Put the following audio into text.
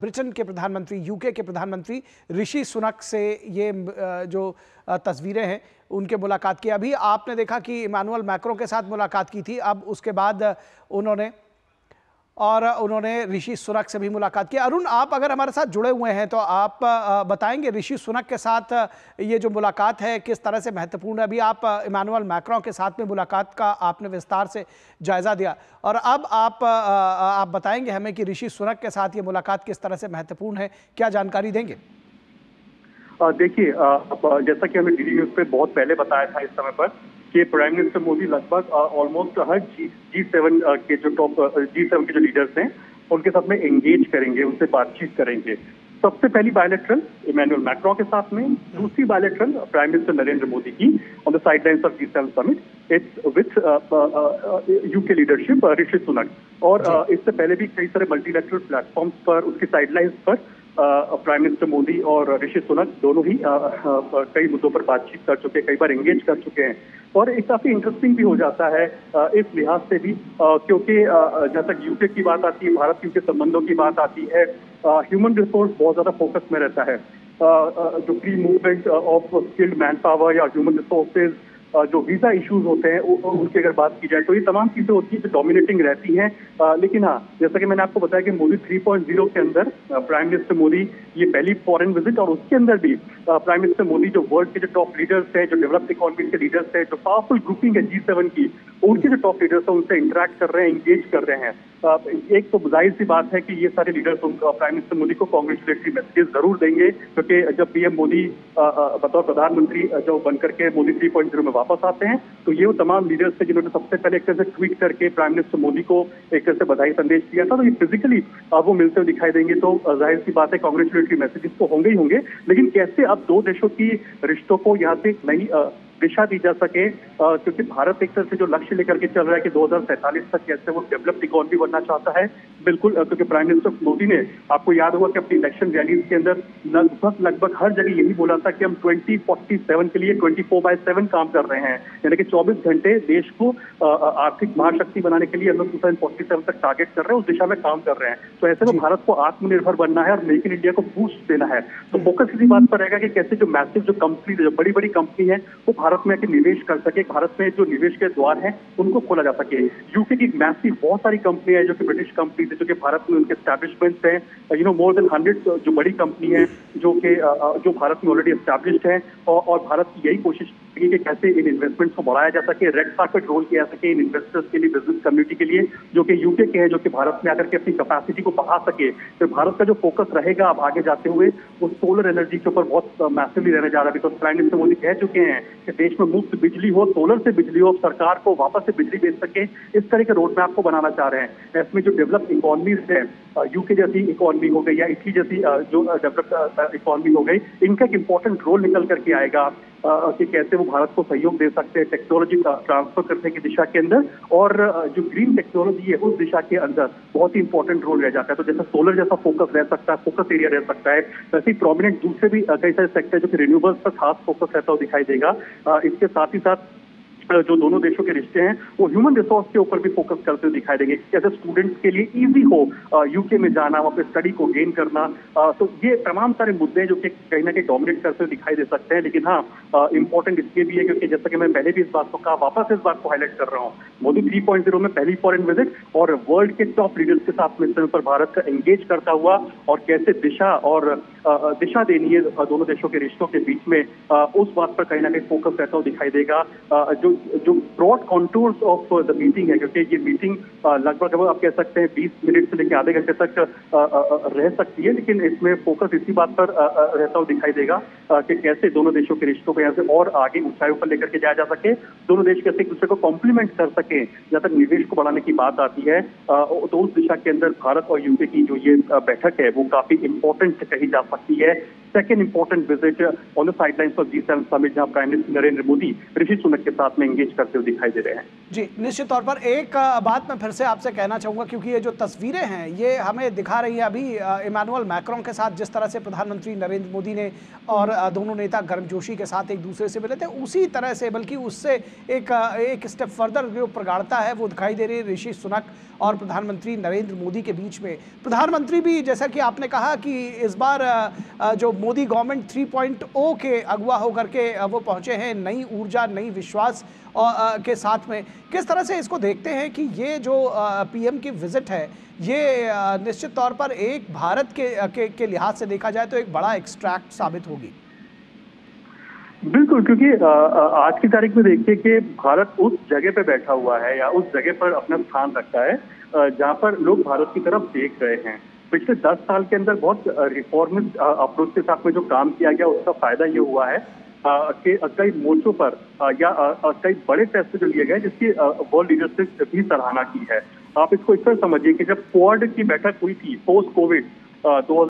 Britain के प्रधानमंत्री, UK के प्रधानमंत्री ऋषि सुनक से ये जो तस्वीरें हैं उनके मुलाकात की। अभी आपने देखा कि इमानुएल मैक्रों के साथ मुलाकात की थी, अब उसके बाद उन्होंने ऋषि सुनक से भी मुलाकात की। अरुण, आप अगर हमारे साथ जुड़े हुए हैं तो आप बताएंगे ऋषि सुनक के साथ ये जो मुलाकात है किस तरह से महत्वपूर्ण है। अभी आप इमानुएल मैक्रों के साथ में मुलाकात का आपने विस्तार से जायजा दिया, और अब आप बताएंगे हमें कि ऋषि सुनक के साथ ये मुलाकात किस तरह से महत्वपूर्ण है, क्या जानकारी देंगे? देखिए, जैसा कि हमें डीडी न्यूज पे बहुत पहले बताया था इस समय पर कि प्राइम मिनिस्टर मोदी लगभग ऑलमोस्ट हर G7 के जो टॉप G7 के जो लीडर्स हैं उनके साथ में एंगेज करेंगे, उनसे बातचीत करेंगे। सबसे पहली बायलैटरल इमानुएल मैक्रों के साथ में, दूसरी bilateral prime minister Narendra Modi की on the sidelines of G7 summit it's with UK leadership Rishi Sunak. और इससे पहले भी कई सारे मल्टीलैटरल प्लेटफॉर्म्स पर उसकी साइडलाइंस पर प्राइम मिनिस्टर मोदी और ऋषि सुनक दोनों ही कई मुद्दों पर बातचीत कर चुके हैं, कई बार एंगेज कर चुके हैं। और एक काफी इंटरेस्टिंग भी हो जाता है इस लिहाज से भी क्योंकि जैसा यूके की बात आती है, भारत यूके संबंधों की बात आती है, ह्यूमन रिसोर्स बहुत ज्यादा फोकस में रहता है। जो free movement of skilled man power या ह्यूमन रिसोर्सेज, जो वीजा इश्यूज होते हैं उनकी अगर बात की जाए तो ये तमाम चीजें होती है जो डोमिनेटिंग रहती हैं। लेकिन हाँ, जैसा कि मैंने आपको बताया कि मोदी 3.0 के अंदर प्राइम मिनिस्टर मोदी ये पहली फॉरेन विजिट, और उसके अंदर भी प्राइम मिनिस्टर मोदी जो वर्ल्ड के जो टॉप लीडर्स हैं, जो डेवलप्ड इकोनॉमी के लीडर्स हैं, जो पावरफुल ग्रुपिंग है G7 की, उनके जो टॉप लीडर्स हैं उनसे इंटरेक्ट कर रहे हैं, एंगेज कर रहे हैं। एक तो जाहिर सी बात है कि ये सारे लीडर्स प्राइम मिनिस्टर मोदी को कांग्रेचुलेटरी मैसेजेस जरूर देंगे, क्योंकि जब पीएम मोदी बतौर प्रधानमंत्री जो बनकर के मोदी 3.0 में वापस आते हैं तो ये वो तमाम लीडर्स थे जिन्होंने सबसे पहले एक तरह से ट्वीट करके प्राइम मिनिस्टर मोदी को एक तरह से बधाई संदेश दिया था। तो ये फिजिकली वो मिलते हुए दिखाई देंगे, तो जाहिर सी बात है कांग्रेचुलेटरी मैसेजेस तो होंगे ही होंगे। लेकिन कैसे अब दो देशों की रिश्तों को यहाँ से नई दिशा दी जा सके, क्योंकि भारत एक तरह से जो लक्ष्य लेकर के चल रहा है कि 2047 तक कैसे वो डेवलप्ड इकोनॉमी बनना चाहता है, बिल्कुल, क्योंकि प्राइम मिनिस्टर मोदी ने, आपको याद होगा कि अपनी इलेक्शन रैलीज के अंदर लगभग हर जगह यही बोला था कि हम 2047 के लिए 24/7 काम कर रहे हैं, यानी कि 24 घंटे देश को आर्थिक महाशक्ति बनाने के लिए हम लोग 2047 तक टारगेट कर रहे हैं, उस दिशा में काम कर रहे हैं। तो ऐसे में भारत को आत्मनिर्भर बनना है और मेक इन इंडिया को बूस्ट देना है। तो फोकस इसी बात पर रहेगा कि कैसे जो मैसिव जो कंपनी, जो बड़ी बड़ी कंपनी है वो भारत में आके निवेश कर सके, भारत में जो निवेश के द्वार हैं उनको खोला जा सके। यूके की मैसिव बहुत सारी कंपनी है जो कि ब्रिटिश कंपनी है, जो कि भारत में उनके एस्टैब्लिशमेंट्स हैं, मोर देन 100 जो बड़ी कंपनी है जो भारत में ऑलरेडी एस्टैब्लिश्ड है, और भारत की यही कोशिश है कि कैसे इन इन्वेस्टमेंट्स को बढ़ाया जा सके, रेड कार्पेट रोल किया जा सके इन इन्वेस्टर्स के लिए, बिजनेस कम्युनिटी के लिए जो कि यूके के हैं, जो कि भारत में आकर के अपनी कैपेसिटी को बढ़ा सके। तो भारत का जो फोकस रहेगा अब आगे जाते हुए वो सोलर एनर्जी के ऊपर बहुत मैसिवली रहने जा रहा है। बिकॉज प्राइम मिनिस्टर मोदी कह चुके हैं कि देश में मुफ्त बिजली हो, सोलर से बिजली हो, सरकार को वापस से बिजली बेच सके, इस तरह के रोड मैप को बनाना चाह रहे हैं। इसमें जो डेवलप्ड इकोनॉमीज है, यूके जैसी इकोनॉमी हो गई या इटली जैसी जो डेवलप्ड इकोनॉमी हो गई, इनका एक इंपॉर्टेंट रोल निकल करके आएगा कि कैसे वो भारत को सहयोग दे सकते हैं टेक्नोलॉजी का ट्रांसफर करने की दिशा के अंदर, और जो ग्रीन टेक्नोलॉजी है उस दिशा के अंदर बहुत ही इंपॉर्टेंट रोल रह जाता है। तो जैसा सोलर जैसा फोकस रह सकता है, फोकस एरिया रह सकता है, वैसे ही प्रोमिनेंट दूसरे भी कई सारे सेक्टर जो कि रिन्यूएबल्स पर खास फोकस रहता हुआ दिखाई देगा। इसके साथ ही साथ जो दोनों देशों के रिश्ते हैं वो ह्यूमन रिसोर्स के ऊपर भी फोकस करते हुए दिखाई देंगे, कैसे स्टूडेंट्स के लिए इजी हो यूके में जाना, वहाँ पे स्टडी को गेन करना। तो ये तमाम सारे मुद्दे हैं जो कि कहीं ना कहीं डोमिनेट करते हुए दिखाई दे सकते हैं। लेकिन हाँ, इंपॉर्टेंट इसलिए भी है क्योंकि जैसा कि मैं पहले भी इस बात को कहा, वापस इस बात को हाईलाइट कर रहा हूँ, मोदी 3.0 में पहली फॉरेन विजिट और वर्ल्ड के टॉप लीडर्स के साथ में इस समय पर भारत का एंगेज करता हुआ, और कैसे दिशा देनी है दोनों देशों के रिश्तों के बीच में, उस बात पर कहीं ना कहीं फोकस रहता हुआ दिखाई देगा। जो broad contours of the meeting है, क्योंकि ये मीटिंग लगभग आप कह सकते हैं 20 मिनट से लेकर आधे घंटे तक रह सकती है, लेकिन इसमें फोकस इसी बात पर रहता हुआ दिखाई देगा कि कैसे दोनों देशों के रिश्तों को यहाँ से और आगे ऊंचाइयों पर लेकर के जाया जा सके, दोनों देश कैसे एक दूसरे को कॉम्प्लीमेंट कर सके। जहाँ तक निवेश को बढ़ाने की बात आती है तो उस दिशा के अंदर भारत और यूके की जो ये बैठक है वो काफी इंपॉर्टेंट कही जा सकती है। Second important visit on the sidelines of G7 summit, जहां प्राइम मिनिस्टर नरेंद्र मोदी ऋषि सुनक के साथ में एंगेज करते हुए दिखाई दे रहे हैं। जी, निश्चित तौर पर एक बात मैं फिर से आपसे कहना चाहूँगा, क्योंकि ये जो तस्वीरें हैं ये हमें दिखा रही है अभी इमानुअल मैक्रों के साथ जिस तरह से प्रधानमंत्री नरेंद्र मोदी ने और दोनों नेता गर्मजोशी के साथ एक दूसरे से मिले थे, उसी तरह से बल्कि उससे एक स्टेप फर्दर जो प्रगाढ़ता है वो दिखाई दे रही है ऋषि सुनक और प्रधानमंत्री नरेंद्र मोदी के बीच में। प्रधानमंत्री भी जैसा कि आपने कहा कि इस बार जो मोदी गवर्नमेंट 3.0 के अगुवा होकर के वो पहुंचे हैं नई ऊर्जा नई विश्वास के साथ में, किस तरह से इसको देखते हैं कि ये जो पीएम की विजिट है ये निश्चित तौर पर एक भारत के लिहाज से देखा जाए तो एक बड़ा एक्सट्रैक्ट साबित होगी? बिल्कुल, क्योंकि आज की तारीख में देखिए कि भारत उस जगह पे बैठा हुआ है या उस जगह पर अपना स्थान रखता है जहां पर लोग भारत की तरफ देख रहे हैं। पिछले 10 साल के अंदर बहुत रिफॉर्मिस्ट अप्रोच के साथ में जो काम किया गया उसका फायदा ये हुआ है कि कई मोर्चों पर या कई बड़े फैसले जो लिए गए जिसकी वर्ल्ड लीडरशिप भी सराहना की है। आप इसको इस तरह समझिए कि जब क्वाड की बैठक हुई थी पोस्ट कोविड